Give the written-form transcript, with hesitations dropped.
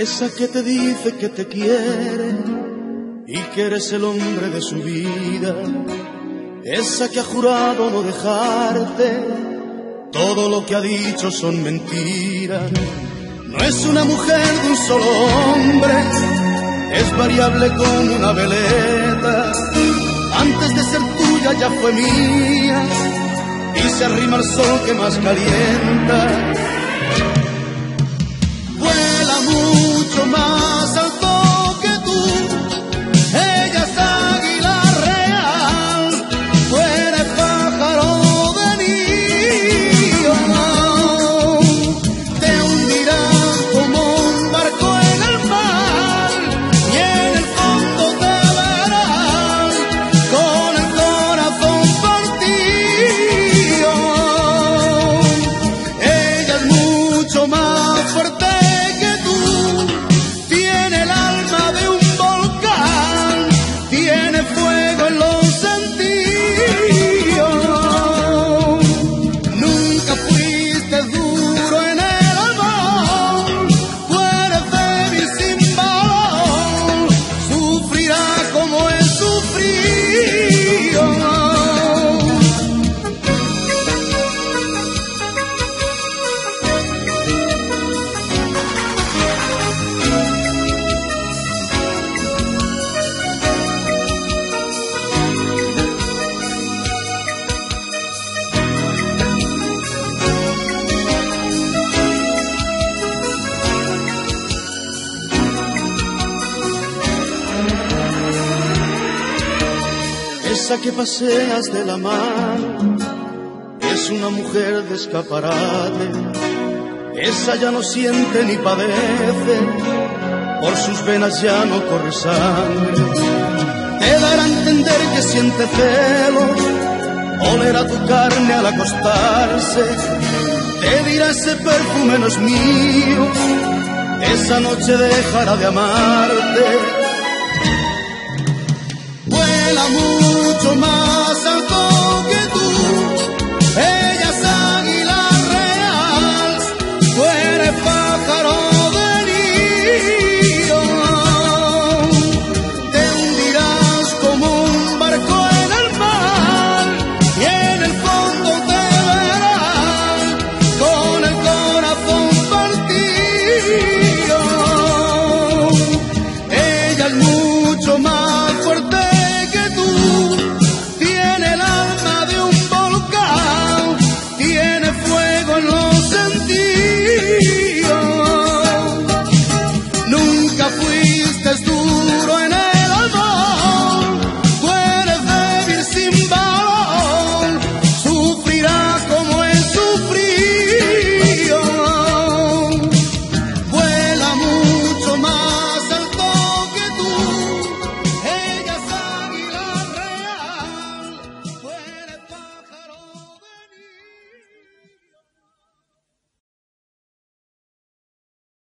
esa que te dice que te quiere y que eres el hombre de su vida, esa que ha jurado no dejarte, todo lo que ha dicho son mentiras. No es una mujer de un solo hombre, es variable como una veleta, antes de ser tuya ya fue mía y se arrima al sol que más calienta. Vuela mucho más alto que tú, ella es águila real, tú eres pájaro de nido, te hundirás como un barco en el mar y en el fondo te verás con el corazón partido. Ella es mucho más fuerte que tú, tiene el alma de un volcán, tiene fuego en los sentidos. Nunca fuiste duro en el amor, tú eres débil sin valor, sufrirás como he sufrido. Esa que paseas de la mano es una mujer de escaparate, esa ya no siente ni padece, por sus venas ya no corre sangre. Te dará a entender que siente celos, olerá tu carne al acostarse, te dirá ese perfume no es mío, esa noche dejará de amarte. Vuela mucho